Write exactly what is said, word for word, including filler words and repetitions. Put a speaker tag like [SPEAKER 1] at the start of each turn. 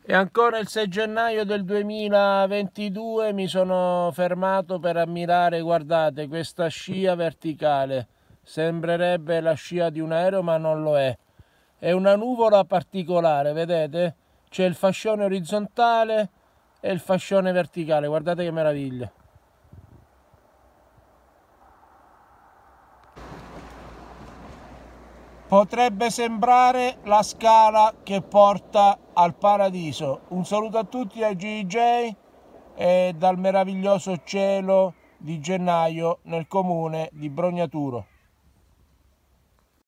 [SPEAKER 1] E ancora il sei gennaio del duemilaventidue mi sono fermato per ammirare, guardate, questa scia verticale. Sembrerebbe la scia di un aereo, ma non lo è. È una nuvola particolare, vedete? C'è il fascione orizzontale e il fascione verticale, guardate che meraviglia. Potrebbe sembrare la scala che porta al paradiso. Un saluto a tutti da G J e dal meraviglioso cielo di gennaio nel comune di Brognaturo.